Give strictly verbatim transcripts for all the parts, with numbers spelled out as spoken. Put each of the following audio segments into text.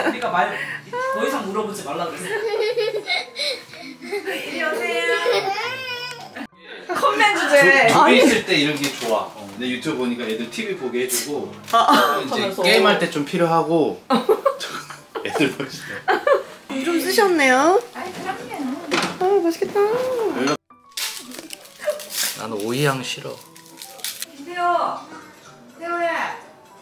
우리가 말 더 이상 물어보지 말라 그랬어. 이리 오세요. 컴ment 주제. 집에 있을 때 이런 게 좋아. 어, 근데 유튜브 보니까 애들 티비 보게 해주고 아, 이제 게임할 때 좀 필요하고 애들 멋있어. 좀 쓰셨네요. 아이 그럼요. 아 맛있겠다. 나는 오이향 싫어. 태호, 태호야.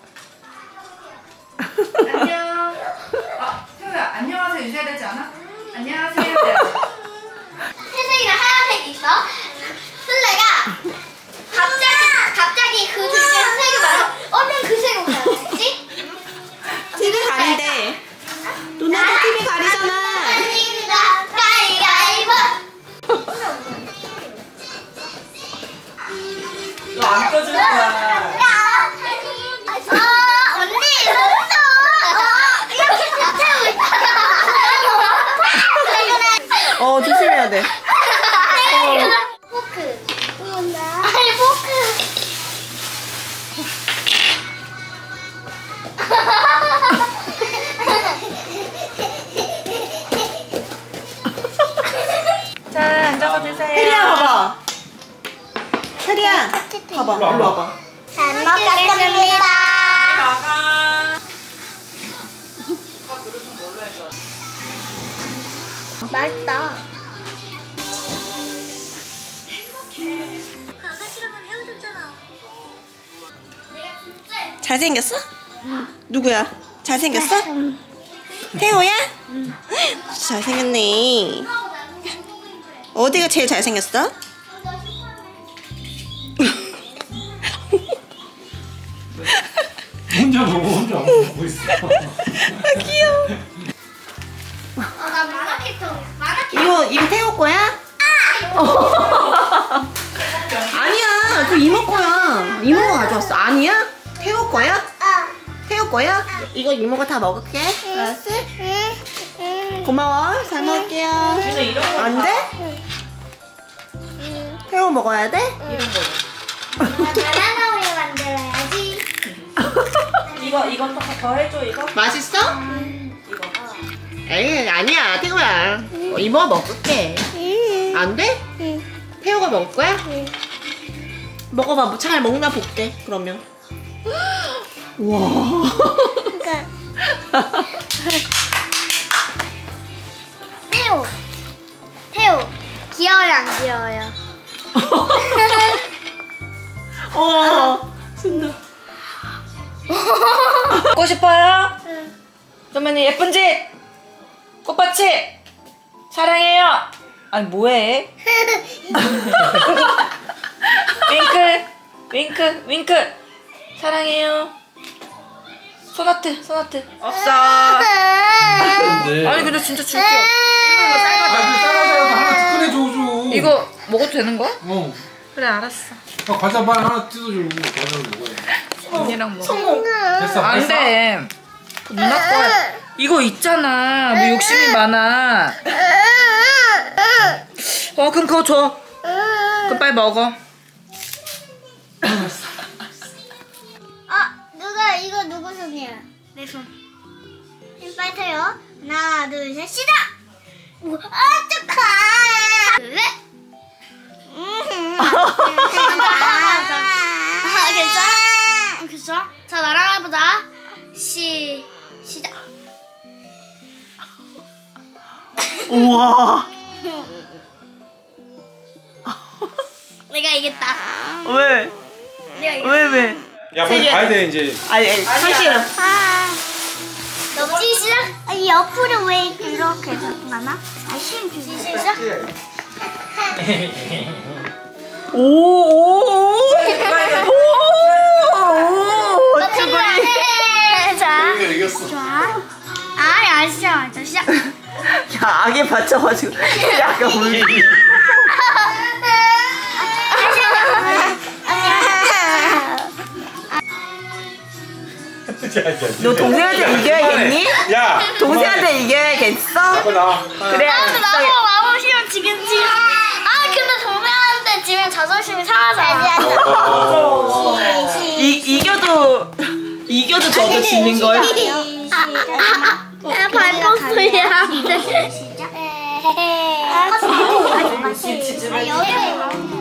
안녕. 아, 태호야 안녕하세요 유지해야 되지 않아? 안녕하세요. 회색이랑 하얀색 있어. 슬레가 갑자기 갑자기 그 둘 중에 색을 말해. 얼른 그 색으로 가야지. 티비 가린대. 누나도 티비 가리잖아. 가위가위보. 너 안 꺼줄 거야. 아 언니 너무 이렇게 잡채고 있잖아. 어 조심해야 돼. 포크. 아니 포크. 자 앉아서 드세요. 혜리야 봐봐. 혜리야 봐봐. 일로 와봐. 잘 먹겠습니다. 나가. 맛있다. 아가씨랑은 헤어졌잖아. 내가 진짜 잘생겼어? 누구야? 잘생겼어? 태호야? 잘생겼네. 어디가 제일 잘생겼어? 혼자 보고 혼자 안 보고 있어. 귀여워. 어, 나 만화 캐릭터. 만화 캐릭터. 이거 이거 태호 거야? 아니야, 그 이모 거야. 이모가 가져왔어. 아니야? 태호 거야? 아. 태호 거야? 이거 이모가 다 먹을게. 알았어? 고마워. 잘 먹을게요. 근데 이런 거 안 돼? 태호 먹어야 돼? 이런 거. 바나나 우유 만들어야지. 이거 이거 더, 더 해줘 이거. 맛있어? 이거. 에이, 아니야, 태호야. 어, 이모가 먹을게. 안 돼? 태호가 먹을 거야? 먹어봐. 뭐 잘 먹나 볼게. 그러면. 와. 태호. 태호. 귀여워요 안 귀여워요? 어. 신나. 먹고 싶어요? 그러면 예쁜 집 꽃밭이 사랑해요. 아니 뭐해? 윙크 윙크 윙크 사랑해요. 소나트 소나트 없어. 아니 근데 진짜 줄게요. 이거 아, 그 싸가서 하나 꺼내 줘줘. 이거 먹어도 되는 거야? 어. 그래 알았어. 아, 과자 반 하나 뜯어주고 과자를 먹어야 돼. 언니랑 먹어. 성공. 됐어. 안 돼. 누나 거야. 이거 있잖아. 뭐 욕심이 많아. 어 그럼 그거 줘. 그럼 빨리 먹어. 어 누가 이거 누구 손이야? 내 손. 힘 빨리 타요. 하나 둘 셋 시작. 우와, 아 축하. 둘 셋. 음. 아 괜찮아? 괜찮아? 자 나랑 해보자. 시 시작. 우와. 내가 이겼다. 왜? 내가 이겼다. 왜 왜? 야, 빨리 가야 돼 이제. 아니, 아니 사실은. 아, 너무 시작. 아니 옆으로 왜 이렇게 가나? 아 힘 주지. 시작. 오오오. 오. 어쩌고 자. 우리가 이겼어. 좋아. 아니 안 시작 안 시작. 야, 악에 받쳐가지고 약간 울기. 너 동생한테 이겨야겠니? 야, 동생한테 이겨야겠어? 나가 나. 그래. 나도 나도 마법 시험 지금 지금. 아 근데 동생한테 지금 자존심이 상하잖아. 이 이겨도 이겨도 저도 지는 걸. 아, 아, 아. 아, 발버스야. 시작. 아, 여기.